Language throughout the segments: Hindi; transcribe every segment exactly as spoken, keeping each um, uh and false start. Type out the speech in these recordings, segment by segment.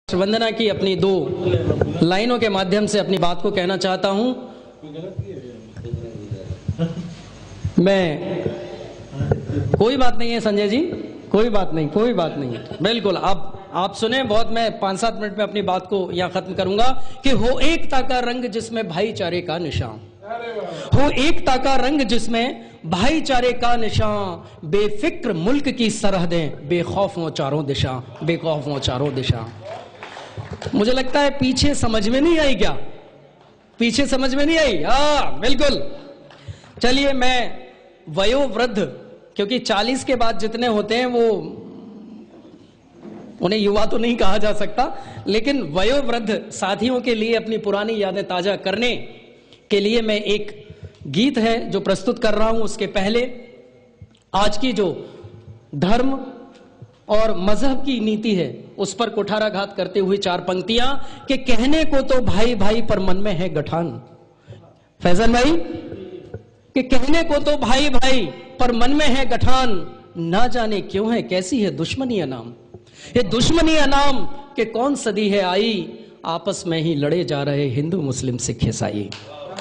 वंदना की अपनी दो लाइनों के माध्यम से अपनी बात को कहना चाहता हूं। मैं कोई बात नहीं है संजय जी, कोई बात नहीं, कोई बात नहीं, बिल्कुल आप आप सुने बहुत। मैं पांच सात मिनट में अपनी बात को यहां खत्म करूंगा कि हो एकता का रंग जिसमें भाईचारे का निशान, हो एकता का रंग जिसमें भाईचारे का निशान, बेफिक्र मुल्क की सरहदें, बेखौफ हो चारों दिशा, बेखौफ हो चारों दिशा। मुझे लगता है पीछे समझ में नहीं आई क्या? पीछे समझ में नहीं आई? हाँ बिल्कुल। चलिए मैं वयोवृद्ध, क्योंकि चालीस के बाद जितने होते हैं वो उन्हें युवा तो नहीं कहा जा सकता, लेकिन वयोवृद्ध साथियों के लिए अपनी पुरानी यादें ताजा करने के लिए मैं एक गीत है जो प्रस्तुत कर रहा हूं। उसके पहले आज की जो धर्म और मजहब की नीति है उस पर कुठाराघात करते हुए चार पंक्तियां कि कहने को तो भाई भाई पर मन में है गठान। फैजल भाई, कि कहने को तो भाई भाई पर मन में है गठान, ना जाने क्यों है कैसी है दुश्मनी नाम। ये दुश्मनी नाम के कौन सदी है आई, आपस में ही लड़े जा रहे हिंदू मुस्लिम सिख ईसाई।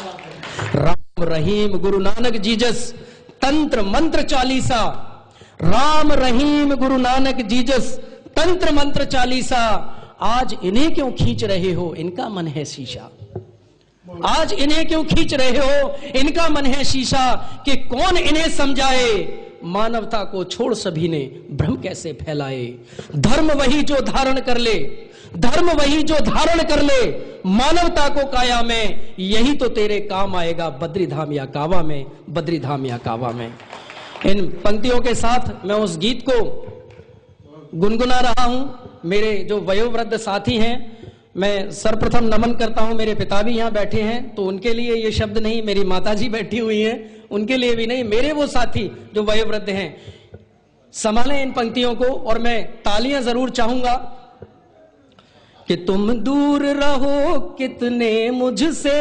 राम रहीम गुरु नानक जीजस तंत्र मंत्र चालीसा, राम रहीम गुरु नानक जीजस तंत्र मंत्र चालीसा। आज इन्हें क्यों खींच रहे हो, इनका मन है शीशा। आज इन्हें क्यों खींच रहे हो, इनका मन है शीशा। कि कौन इन्हें समझाए, मानवता को छोड़ सभी ने भ्रम कैसे फैलाए। धर्म वही जो धारण कर ले, धर्म वही जो धारण कर ले, मानवता को काया में, यही तो तेरे काम आएगा बद्री धाम या कावा में, बद्री धाम या कावा में। इन पंक्तियों के साथ मैं उस गीत को गुनगुना रहा हूं। मेरे जो वयोवृद्ध साथी हैं, मैं सर्वप्रथम नमन करता हूं। मेरे पिता भी यहां बैठे हैं तो उनके लिए ये शब्द नहीं, मेरी माताजी बैठी हुई हैं उनके लिए भी नहीं, मेरे वो साथी जो वयोवृद्ध हैं संभालें इन पंक्तियों को। और मैं तालियां जरूर चाहूंगा कि तुम दूर रहो कितने मुझसे,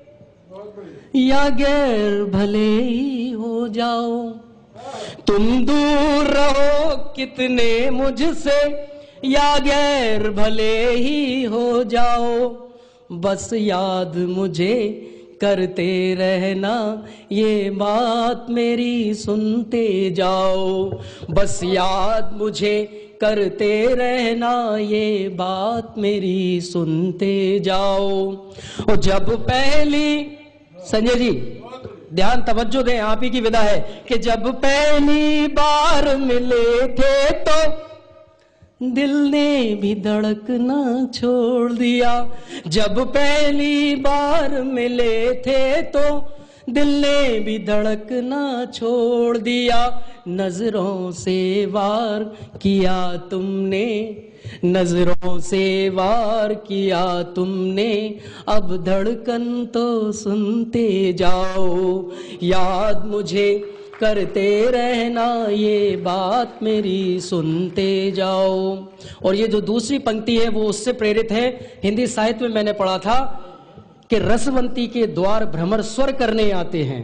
या गैर भले ही हो जाओ। तुम दूर रहो कितने मुझसे, या गैर भले ही हो जाओ। बस याद मुझे करते रहना, ये बात मेरी सुनते जाओ। बस याद मुझे करते रहना, ये बात मेरी सुनते जाओ। और जब पहली, संजय जी ध्यान तवज्जो दें, आप ही की विदा है, कि जब पहली बार मिले थे तो दिल ने भी धड़कना छोड़ दिया। जब पहली बार मिले थे तो दिल ने भी धड़कना छोड़ दिया। नजरों से वार किया तुमने, नजरों से वार किया तुमने, अब धड़कन तो सुनते जाओ। याद मुझे करते रहना, ये बात मेरी सुनते जाओ। और ये जो दूसरी पंक्ति है वो उससे प्रेरित है। हिंदी साहित्य में मैंने पढ़ा था कि रसवंती के द्वार भ्रमर स्वर करने आते हैं।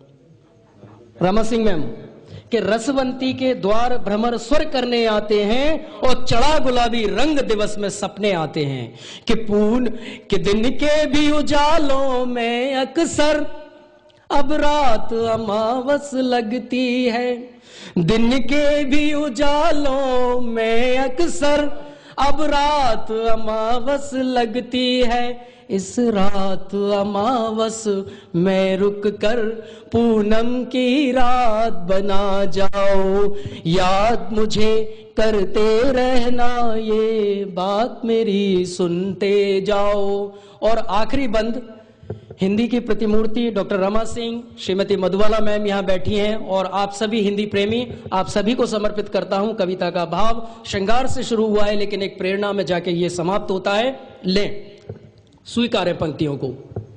रमा सिंह मैम, कि रसवंती के द्वार भ्रमर स्वर करने आते हैं, और चढ़ा गुलाबी रंग दिवस में सपने आते हैं। कि पून के दिन के भी उजालों में अक्सर अब रात अमावस लगती है। दिन के भी उजालों में अक्सर अब रात अमावस लगती है। इस रात अमावस में रुक कर पूनम की रात बना जाओ। याद मुझे करते रहना, ये बात मेरी सुनते जाओ। और आखिरी बंद हिंदी की प्रतिमूर्ति डॉक्टर रमा सिंह, श्रीमती मधुबाला मैम यहाँ बैठी हैं, और आप सभी हिंदी प्रेमी, आप सभी को समर्पित करता हूं। कविता का भाव श्रृंगार से शुरू हुआ है लेकिन एक प्रेरणा में जाके ये समाप्त होता है। लें स्वीकारें पंक्तियों को।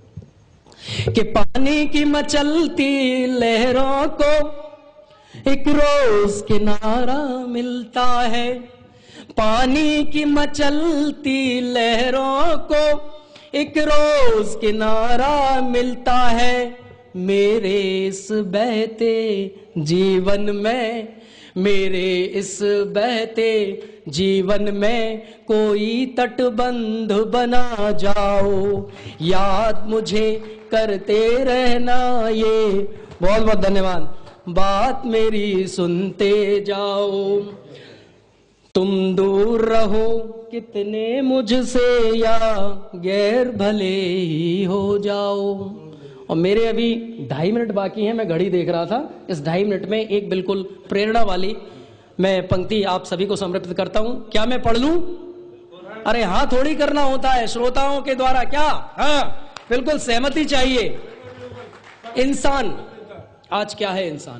कि पानी की मचलती लहरों को एक रोज किनारा मिलता है। पानी की मचलती लहरों को एक रोज किनारा मिलता है। मेरे इस बहते जीवन में मेरे इस बहते जीवन में कोई तटबंध बना जाओ, याद मुझे करते रहना ये। बहुत बहुत धन्यवाद। बात मेरी सुनते जाओ, तुम दूर रहो कितने मुझसे या गैर भले ही हो जाओ। और मेरे अभी ढाई मिनट बाकी हैं, मैं घड़ी देख रहा था। इस ढाई मिनट में एक बिल्कुल प्रेरणा वाली मैं पंक्ति आप सभी को समर्पित करता हूं। क्या मैं पढ़ लूं? अरे हाँ, थोड़ी करना होता है श्रोताओं के द्वारा। क्या? हाँ, बिल्कुल सहमति चाहिए। इंसान आज क्या है? इंसान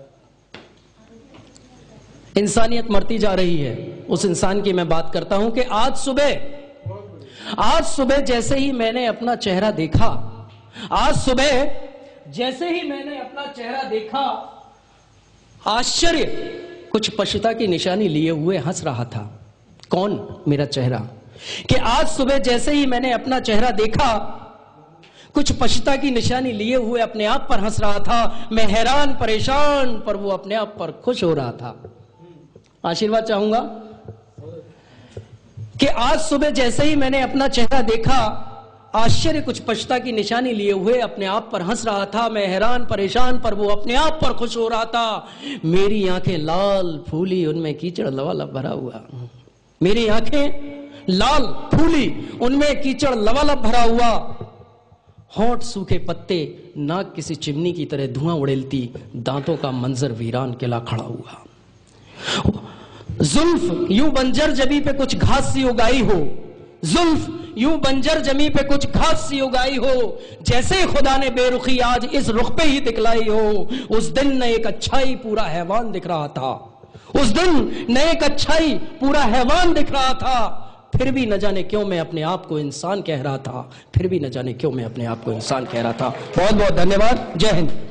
इंसानियत मरती जा रही है। उस इंसान की मैं बात करता हूं कि आज सुबह आज सुबह जैसे ही मैंने अपना चेहरा देखा आज सुबह जैसे ही मैंने अपना चेहरा देखा आश्चर्य, कुछ पश्चाताप की निशानी लिए हुए हंस रहा था। कौन? मेरा चेहरा। कि आज सुबह जैसे ही मैंने अपना चेहरा देखा कुछ पश्चाताप की निशानी लिए हुए अपने आप पर हंस रहा था। मैं हैरान परेशान, पर वो अपने आप पर खुश हो रहा था। आशीर्वाद चाहूंगा कि आज सुबह जैसे ही मैंने अपना चेहरा देखा आश्चर्य, कुछ पश्चाताप की निशानी लिए हुए अपने आप पर हंस रहा था। मैं हैरान परेशान, पर वो अपने आप पर खुश हो रहा था। मेरी आंखें लाल फूली, उनमें कीचड़ लबालब भरा हुआ। मेरी आंखें लाल फूली, उनमें कीचड़ लबालब भरा हुआ। होंठ सूखे पत्ते, नाक किसी चिमनी की तरह धुआं उड़ेलती, दांतों का मंजर वीरान किला खड़ा हुआ। जुल्फ यूं बंजर जमी पे कुछ घास सी उगाई हो, जुल्फ यूं बंजर जमी पे कुछ घास सी उगाई हो, जैसे खुदा ने बेरुखी आज इस रुख पे ही दिखलाई हो। उस दिन न एक अच्छाई पूरा हैवान दिख रहा था, उस दिन न एक अच्छाई पूरा हैवान दिख रहा था। फिर भी न जाने क्यों मैं अपने आप को इंसान कह रहा था, फिर भी न जाने क्यों मैं अपने आप को इंसान कह रहा था। बहुत बहुत धन्यवाद। जय हिंद।